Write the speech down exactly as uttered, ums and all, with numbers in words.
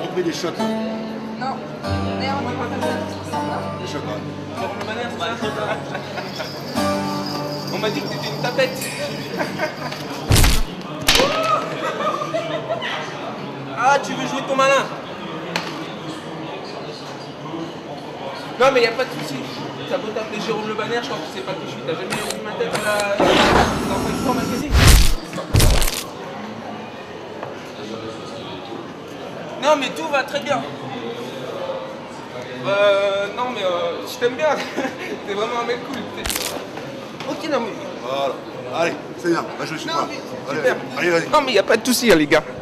on met des shots. Hein. Non. D'ailleurs, on va partager tous ensemble, non? Des shots, ouais. Le manège, c'est ça. On m'a dit que t'étais une tapette. Ah, tu veux jouer ton malin? Non, mais y a pas de soucis. T'as beau t'appeler Jérôme Le Banner, je crois que tu sais pas qui je suis. T'as jamais vu ma tête à la... dans le sport magazine? Non, mais tout va très bien. Euh, non, mais euh, je t'aime bien. T'es vraiment un mec cool. Ok, non, mais... Voilà. Allez, c'est bien, va jouer chez Non, toi. mais Allez, super. allez, vas-y. Non, mais y a pas de soucis, hein, les gars.